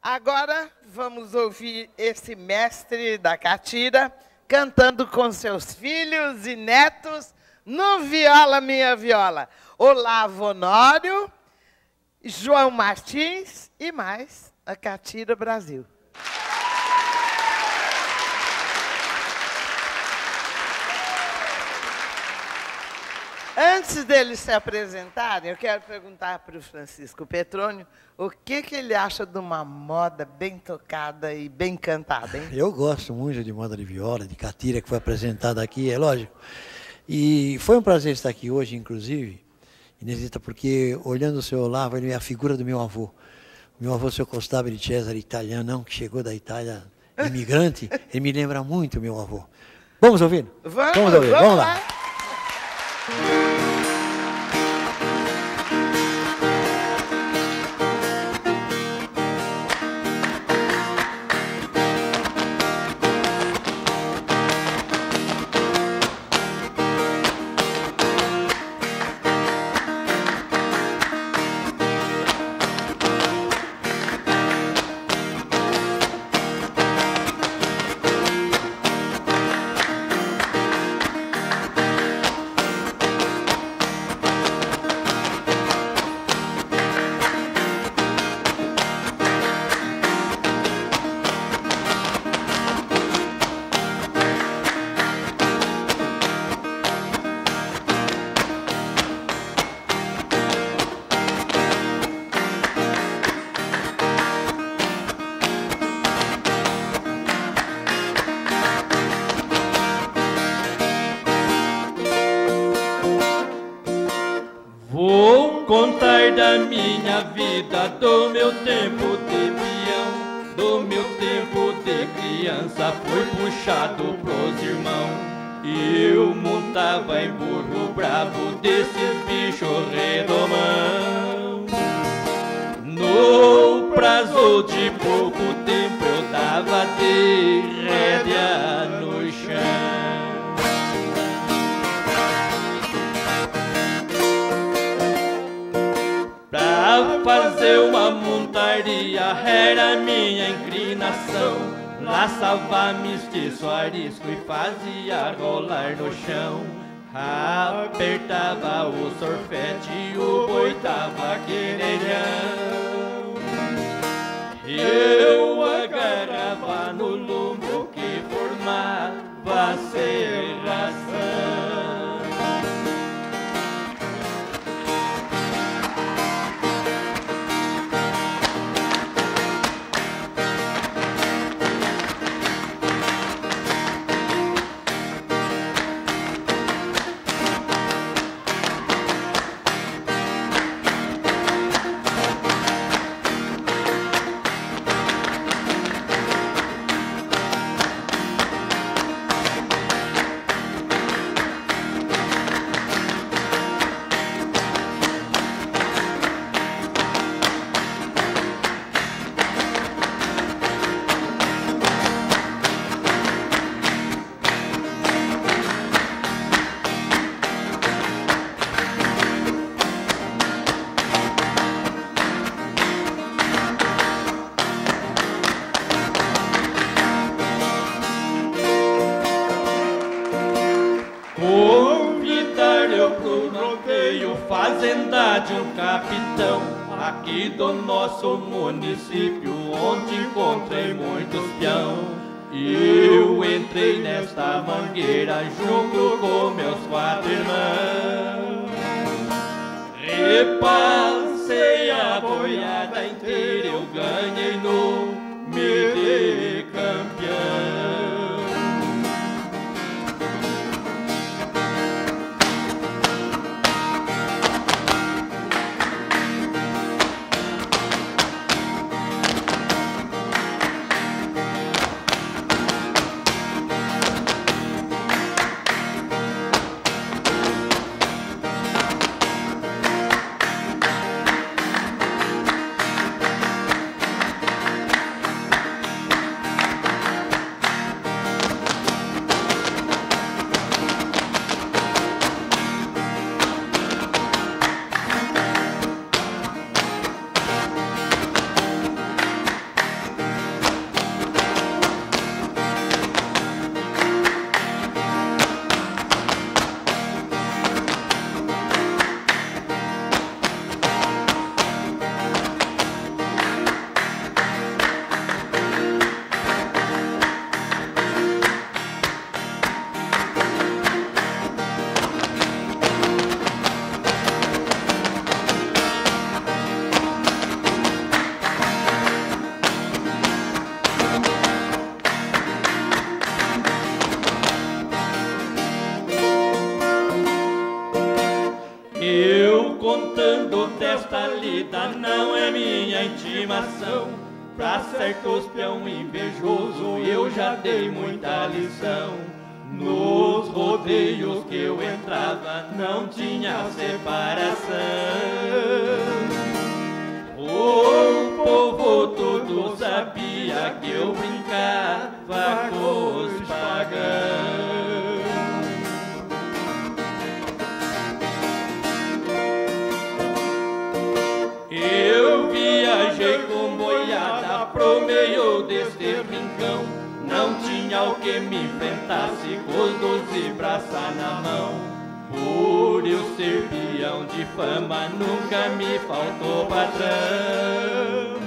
Agora vamos ouvir esse mestre da catira cantando com seus filhos e netos no Viola Minha Viola. Olavo Honório, João Martins e mais a Catira Brasil. Antes deles se apresentarem, eu quero perguntar para o Francisco Petrônio o que ele acha de uma moda bem tocada e bem cantada, hein? Eu gosto muito de moda de viola, de catira, que foi apresentada aqui, é lógico. E foi um prazer estar aqui hoje, inclusive, Inesita, porque olhando o seu Olavo, ele é a figura do meu avô. O meu avô, o seu Costabile de Cesare, italiano, que chegou da Itália, imigrante, ele me lembra muito o meu avô. Vamos ouvir? Vamos ouvir, vamos lá. Contar da minha vida, do meu tempo de peão, do meu tempo de criança, foi puxado pros irmãos. E eu montava em burro bravo desses bichos redomão. No prazo de pouco tempo eu dava de rédea no chão. Pra fazer uma montaria era minha inclinação. Laçava mestiço, arisco e fazia rolar no chão. Apertava o sorfete e o boi tava querelhão. Eu agarrava no lombo que formava a serração. Fazenda de um capitão aqui do nosso município, onde encontrei muitos peão. Eu entrei nesta mangueira junto com meus 4 irmãos. Repassei a boiada inteira, eu ganhei no me campeão. vida não é minha intimação. Pra certos peão invejoso eu já dei muita lição. Nos rodeios que eu entrava não tinha separação. O povo todo sabia que eu brincava com os pagãos. Eu viajei com boiada pro meio deste rincão. Não tinha o que me enfrentasse com os 12 braços na mão. Por eu ser peão de fama, nunca me faltou patrão.